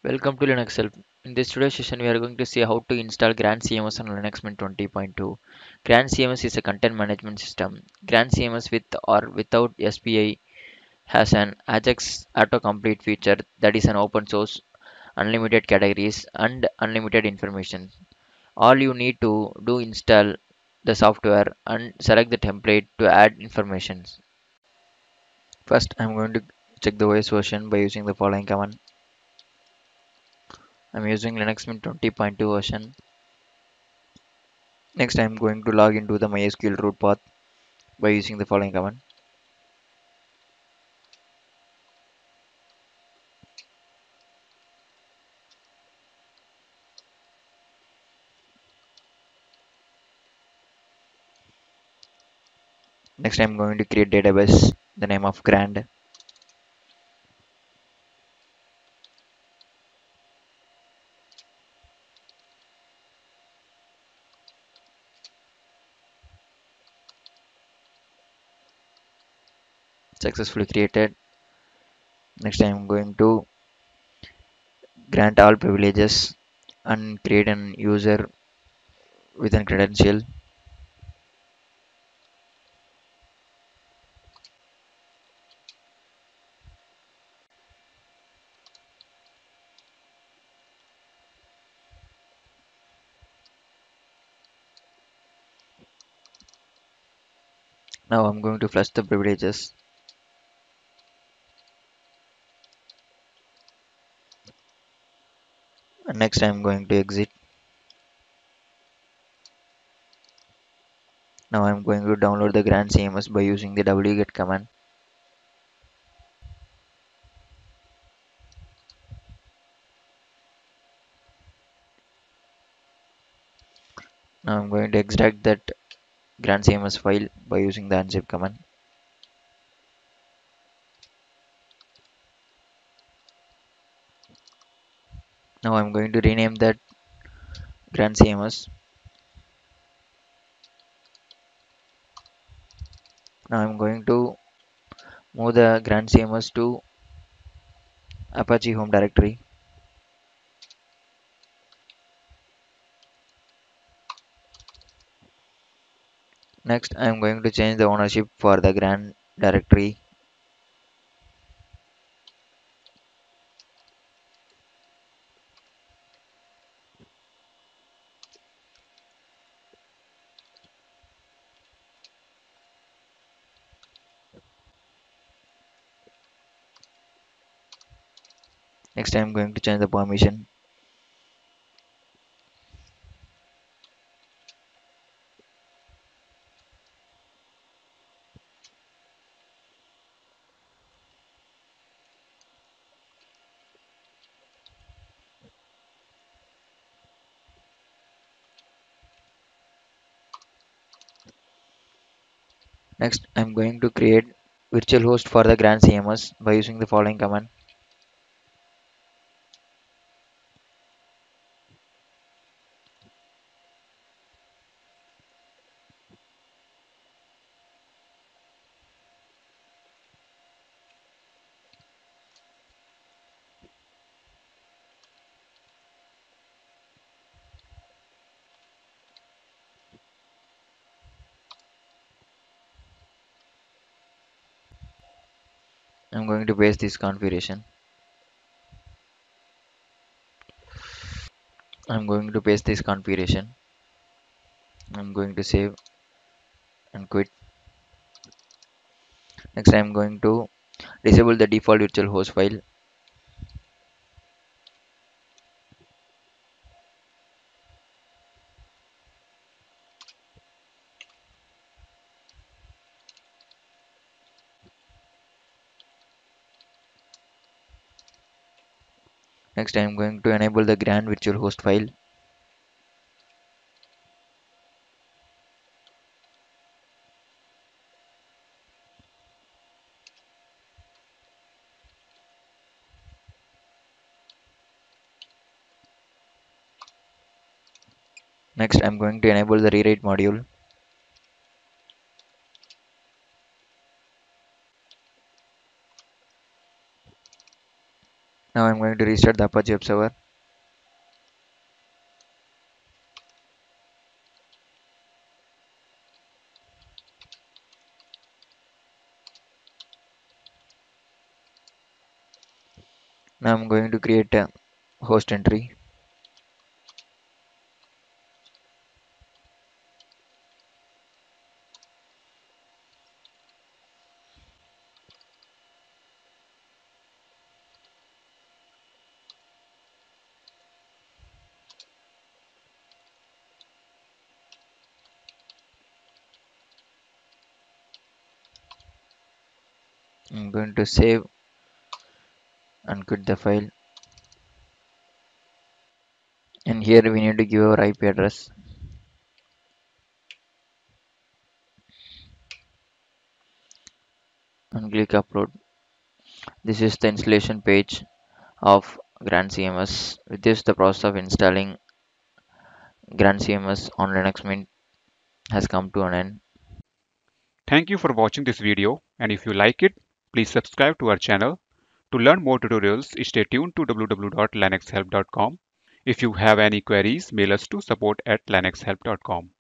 Welcome to Linux Help. In this today's session, we are going to see how to install Grand CMS on Linux Mint 20.2. Grand CMS is a content management system. Grand CMS with or without SPI has an Ajax autocomplete feature that is an open source, unlimited categories, and unlimited information. All you need to do install the software and select the template to add information. First, I'm going to check the OS version by using the following command. I'm using Linux Mint 20.2 version. Next, I'm going to log into the MySQL root path by using the following command. Next, I'm going to create database, the name of Grand. Successfully created. Next, I'm going to grant all privileges and create an user with a credential. Now I'm going to flush the privileges. And next, I'm going to exit. Now I'm going to download the Grand CMS by using the wget command. Now I'm going to extract that Grand CMS file by using the unzip command. Now I'm going to rename that Grand CMS. Now I'm going to move the Grand CMS to Apache home directory. Next, I am going to change the ownership for the Grand directory. Next, I am going to change the permission. Next, I am going to create virtual host for the Grand CMS by using the following command. I am going to paste this configuration. I am going to paste this configuration. I am going to save and quit. Next, I am going to disable the default virtual host file. Next, I am going to enable the Grand virtual host file. Next, I am going to enable the rewrite module. Now I'm going to restart the Apache web server. Now I'm going to create a host entry. I'm going to save and quit the file. And here we need to give our IP address and click upload. This is the installation page of Grand CMS. With this, the process of installing Grand CMS on Linux Mint has come to an end. Thank you for watching this video, and if you like it, please subscribe to our channel. To learn more tutorials, stay tuned to www.linuxhelp.com. If you have any queries, mail us to support@linuxhelp.com.